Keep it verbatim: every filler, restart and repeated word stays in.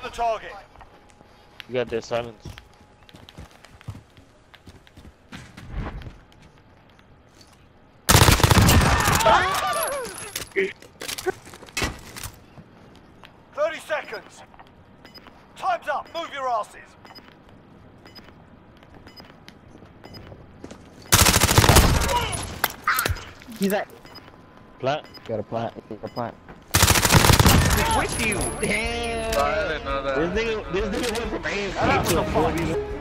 the target. You got that silence. Thirty seconds. Time's up. Move your asses. He's at Plant. got a plant. Got a plant. With you. Damn. This nigga, this nigga went from A That F K was to a a fight. forty.